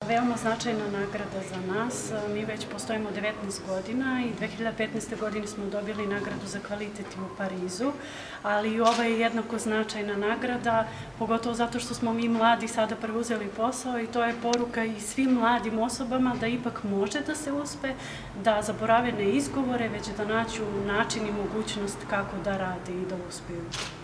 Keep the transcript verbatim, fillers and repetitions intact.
Veoma značajna nagrada za nas. Mi već postojimo devetnaest godina i dve hiljade petnaeste. godine smo dobili nagradu za kvalitet u Parizu, ali i ova je jednako značajna nagrada, pogotovo zato što smo mi mladi sada preuzeli posao i to je poruka i svim mladim osobama da ipak može da se uspe, da zaborave ne izgovore, već da nađu način i mogućnost kako da rade i da uspeju.